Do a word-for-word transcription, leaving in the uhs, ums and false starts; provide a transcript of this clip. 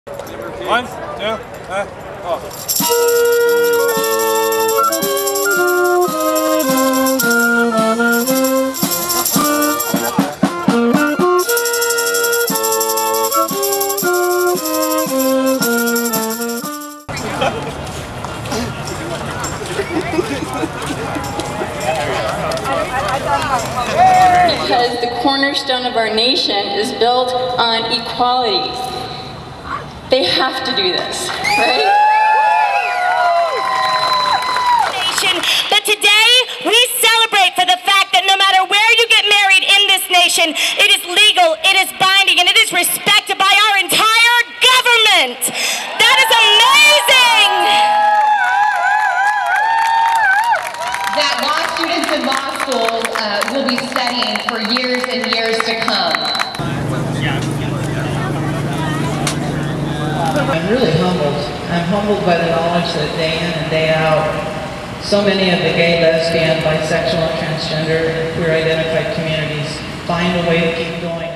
One, two, uh, oh. Because the cornerstone of our nation is built on equality. They have to do this, right? But today, we celebrate for the fact that no matter where you get married in this nation, it is legal, it is binding, and it is respected by our entire government. That is amazing! That law students in law school uh, will be studying for years and years to come. I'm really humbled. I'm humbled by the knowledge that day in and day out, so many of the gay, lesbian, bisexual, and transgender, and queer identified communities find a way to keep going.